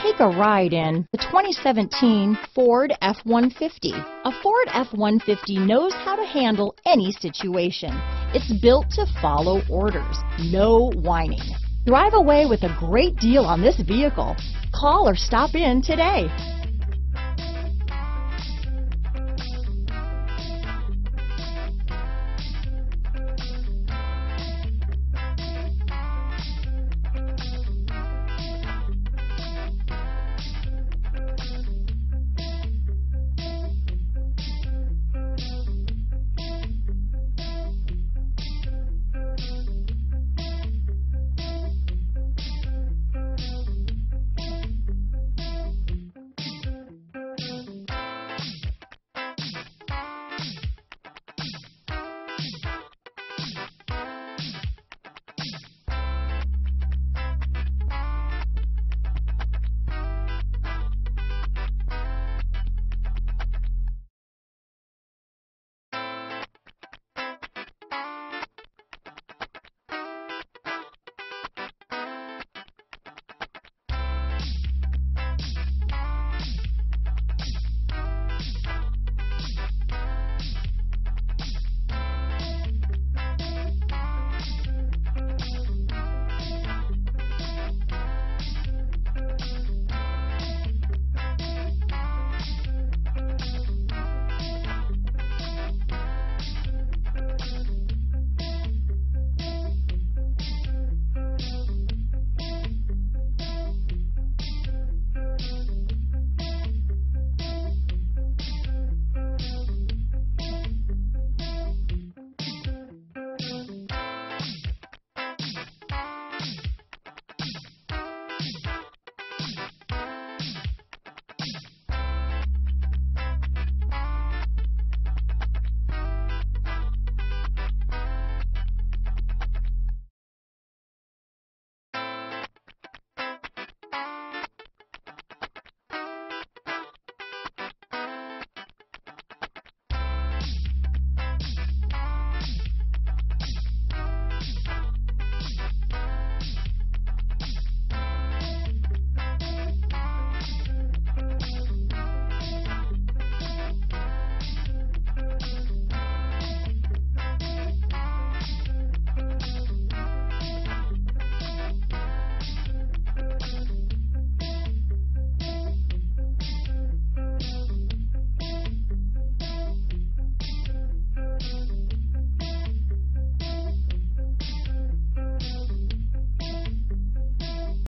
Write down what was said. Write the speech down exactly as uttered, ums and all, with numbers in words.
Take a ride in the twenty seventeen Ford F one fifty. A Ford F one fifty knows how to handle any situation. It's built to follow orders, no whining. Drive away with a great deal on this vehicle. Call or stop in today.